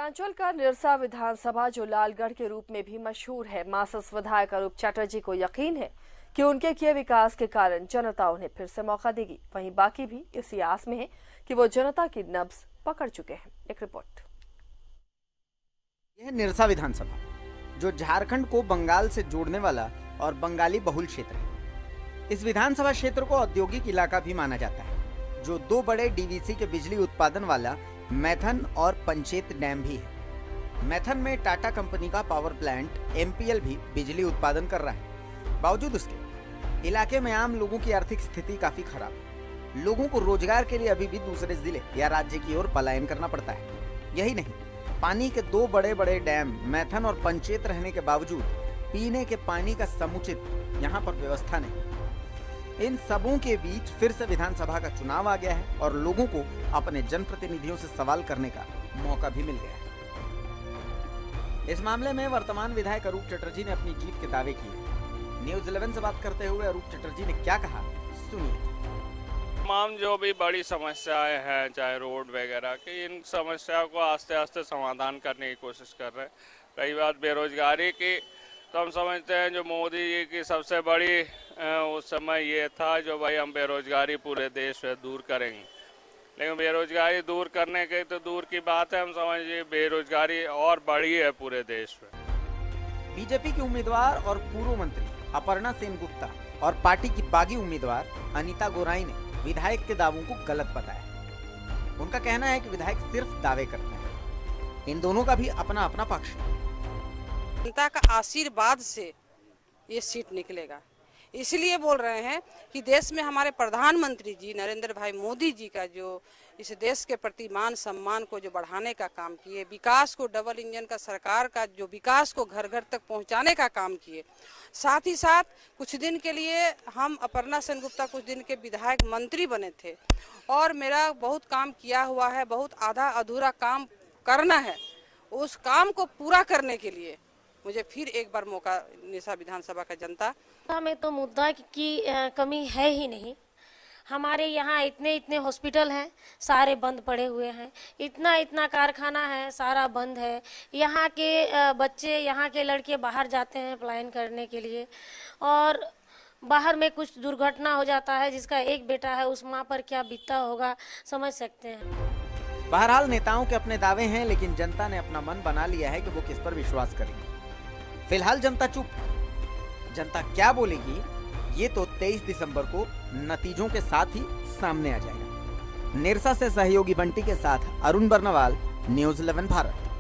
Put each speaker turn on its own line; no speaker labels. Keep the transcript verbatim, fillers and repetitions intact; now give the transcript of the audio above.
उत्तरांचल का निरसा विधानसभा जो लालगढ़ के रूप में भी मशहूर है, मासस विधायक अरूप चटर्जी को यकीन है कि उनके किए विकास के कारण जनता उन्हें फिर से मौका देगी। वहीं बाकी भी इसी आस में है कि वो जनता की नब्ज पकड़ चुके हैं। एक रिपोर्ट।
यह निरसा विधानसभा जो झारखंड को बंगाल से जोड़ने वाला और बंगाली बहुल क्षेत्र है। इस विधानसभा क्षेत्र को औद्योगिक इलाका भी माना जाता है, जो दो बड़े डीवीसी के बिजली उत्पादन वाला मैथन और पंचेत डैम भी है। मैथन में टाटा कंपनी का पावर प्लांट एमपीएल भी बिजली उत्पादन कर रहा है। बावजूद उसके इलाके में आम लोगों की आर्थिक स्थिति काफी खराब है। लोगों को रोजगार के लिए अभी भी दूसरे जिले या राज्य की ओर पलायन करना पड़ता है। यही नहीं, पानी के दो बड़े बड़े डैम मैथन और पंचेत रहने के बावजूद पीने के पानी का समुचित यहाँ पर व्यवस्था नहीं। इन सबों के बीच फिर से विधानसभा का चुनाव आ गया है और लोगों को अपने जनप्रतिनिधियों से सवाल करने का मौका भी मिल गया है। इस मामले में वर्तमान विधायक अरूप चटर्जी ने अपनी जीत के दावे किए। न्यूज़ इलेवन से बात करते हुए अरूप चटर्जी ने क्या कहा, सुनिए।
तमाम जो भी बड़ी समस्याएं हैं, चाहे रोड वगैरह की, इन समस्याओं को आस्ते आस्ते समाधान करने की कोशिश कर रहे हैं। रही बात बेरोजगारी की, तो हम समझते हैं जो मोदी जी की सबसे बड़ी उस समय ये था जो भाई हम बेरोजगारी पूरे देश में दूर करेंगे। लेकिन बेरोजगारी दूर करने के तो दूर की बात है, हम समझिए बेरोजगारी और बढ़ी है पूरे देश में।
बीजेपी की उम्मीदवार और पूर्व मंत्री अपर्णा सेनगुप्ता और पार्टी की बागी उम्मीदवार अनीता गोराई ने विधायक के दावों को गलत बताया। उनका कहना है कि विधायक सिर्फ दावे करता है। इन दोनों का भी अपना अपना पक्ष है।
जनता का आशीर्वाद से ये सीट निकलेगा, इसलिए बोल रहे हैं कि देश में हमारे प्रधानमंत्री जी नरेंद्र भाई मोदी जी का जो इस देश के प्रति मान सम्मान को जो बढ़ाने का काम किए, विकास को डबल इंजन का सरकार का जो विकास को घर घर तक पहुंचाने का काम किए, साथ ही साथ कुछ दिन के लिए हम अपर्णा सेनगुप्ता कुछ दिन के विधायक मंत्री बने थे और मेरा बहुत काम किया हुआ है, बहुत आधा अधूरा काम करना है। उस काम को पूरा करने के लिए मुझे फिर एक बार मौका निरसा विधानसभा का जनता।
हमें तो मुद्दा की कमी है ही नहीं। हमारे यहाँ इतने इतने हॉस्पिटल हैं, सारे बंद पड़े हुए हैं। इतना इतना कारखाना है, सारा बंद है। यहाँ के बच्चे, यहाँ के लड़के बाहर जाते हैं पलायन करने के लिए और बाहर में कुछ दुर्घटना हो जाता है, जिसका एक बेटा है, उस माँ पर क्या बीतता होगा समझ सकते हैं।
बहरहाल नेताओं के अपने दावे हैं, लेकिन जनता ने अपना मन बना लिया है कि वो किस पर विश्वास करेगी। फिलहाल जनता चुप। जनता क्या बोलेगी ये तो तेईस दिसंबर को नतीजों के साथ ही सामने आ जाएगा। निरसा से सहयोगी बंटी के साथ अरुण बर्नवाल, न्यूज़ इलेवन भारत।